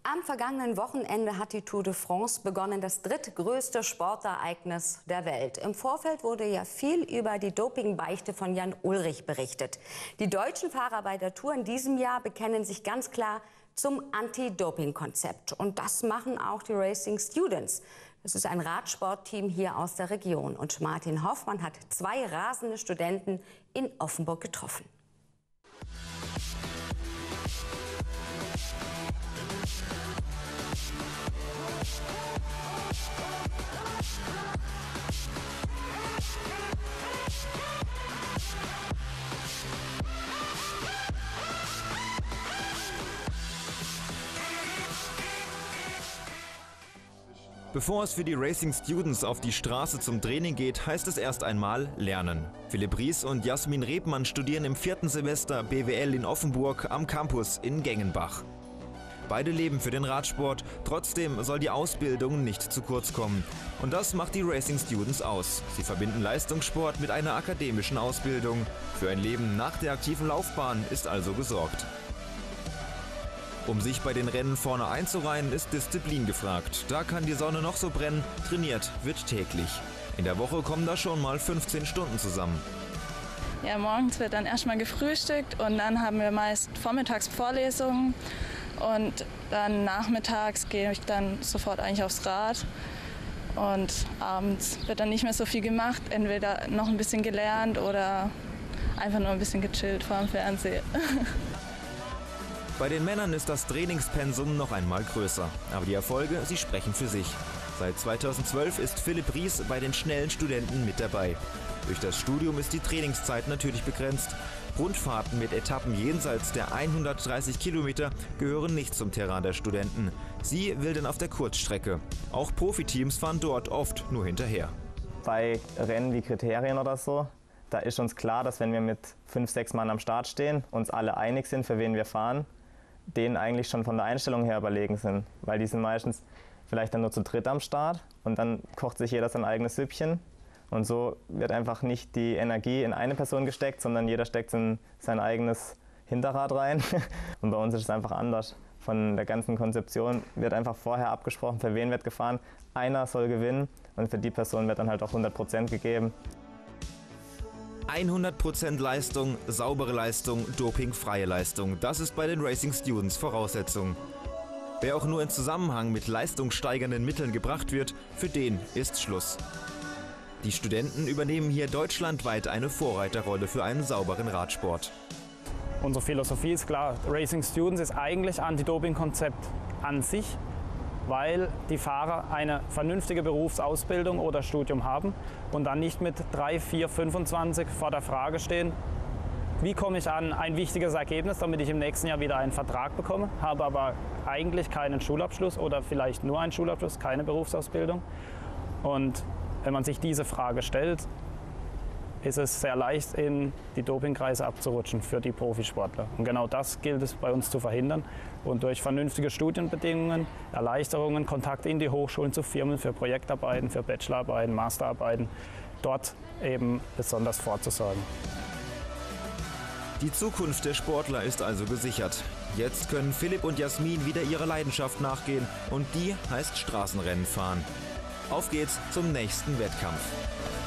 Am vergangenen Wochenende hat die Tour de France begonnen, das drittgrößte Sportereignis der Welt. Im Vorfeld wurde ja viel über die Dopingbeichte von Jan Ullrich berichtet. Die deutschen Fahrer bei der Tour in diesem Jahr bekennen sich ganz klar zum Anti-Doping-Konzept. Und das machen auch die Racing Students. Das ist ein Radsportteam hier aus der Region. Und Martin Hoffmann hat 2 rasende Studenten in Offenburg getroffen. Bevor es für die Racing Students auf die Straße zum Training geht, heißt es erst einmal lernen. Philipp Ries und Jasmin Rebmann studieren im 4. Semester BWL in Offenburg am Campus in Gengenbach. Beide leben für den Radsport, trotzdem soll die Ausbildung nicht zu kurz kommen. Und das macht die Racing Students aus. Sie verbinden Leistungssport mit einer akademischen Ausbildung. Für ein Leben nach der aktiven Laufbahn ist also gesorgt. Um sich bei den Rennen vorne einzureihen, ist Disziplin gefragt. Da kann die Sonne noch so brennen, trainiert wird täglich. In der Woche kommen da schon mal 15 Stunden zusammen. Ja, morgens wird dann erstmal gefrühstückt und dann haben wir meist vormittags Vorlesungen und dann nachmittags gehe ich dann sofort eigentlich aufs Rad und abends wird dann nicht mehr so viel gemacht, entweder noch ein bisschen gelernt oder einfach nur ein bisschen gechillt vor dem Fernseher. Bei den Männern ist das Trainingspensum noch einmal größer. Aber die Erfolge, sie sprechen für sich. Seit 2012 ist Philipp Ries bei den schnellen Studenten mit dabei. Durch das Studium ist die Trainingszeit natürlich begrenzt. Rundfahrten mit Etappen jenseits der 130 Kilometer gehören nicht zum Terrain der Studenten. Sie will denn auf der Kurzstrecke. Auch Profiteams fahren dort oft nur hinterher. Bei Rennen wie Kriterien oder so, da ist uns klar, dass wenn wir mit 5, 6 Mann am Start stehen, uns alle einig sind, für wen wir fahren, denen eigentlich schon von der Einstellung her überlegen sind. Weil die sind meistens vielleicht dann nur zu dritt am Start und dann kocht sich jeder sein eigenes Süppchen. Und so wird einfach nicht die Energie in eine Person gesteckt, sondern jeder steckt in sein eigenes Hinterrad rein. Und bei uns ist es einfach anders. Von der ganzen Konzeption wird einfach vorher abgesprochen, für wen wird gefahren. Einer soll gewinnen und für die Person wird dann halt auch 100% gegeben. 100% Leistung, saubere Leistung, dopingfreie Leistung. Das ist bei den Racing Students Voraussetzung. Wer auch nur in Zusammenhang mit leistungssteigernden Mitteln gebracht wird, für den ist Schluss. Die Studenten übernehmen hier deutschlandweit eine Vorreiterrolle für einen sauberen Radsport. Unsere Philosophie ist klar, Racing Students ist eigentlich Anti-Doping-Konzept an sich, weil die Fahrer eine vernünftige Berufsausbildung oder Studium haben und dann nicht mit 3, 4, 25 vor der Frage stehen, wie komme ich an ein wichtiges Ergebnis, damit ich im nächsten Jahr wieder einen Vertrag bekomme, habe aber eigentlich keinen Schulabschluss oder vielleicht nur einen Schulabschluss, keine Berufsausbildung. Und wenn man sich diese Frage stellt, ist es sehr leicht, in die Dopingkreise abzurutschen für die Profisportler. Und genau das gilt es bei uns zu verhindern. Und durch vernünftige Studienbedingungen, Erleichterungen, Kontakt in die Hochschulen zu Firmen für Projektarbeiten, für Bachelorarbeiten, Masterarbeiten, dort eben besonders vorzusorgen. Die Zukunft der Sportler ist also gesichert. Jetzt können Philipp und Jasmin wieder ihrer Leidenschaft nachgehen und die heißt Straßenrennen fahren. Auf geht's zum nächsten Wettkampf.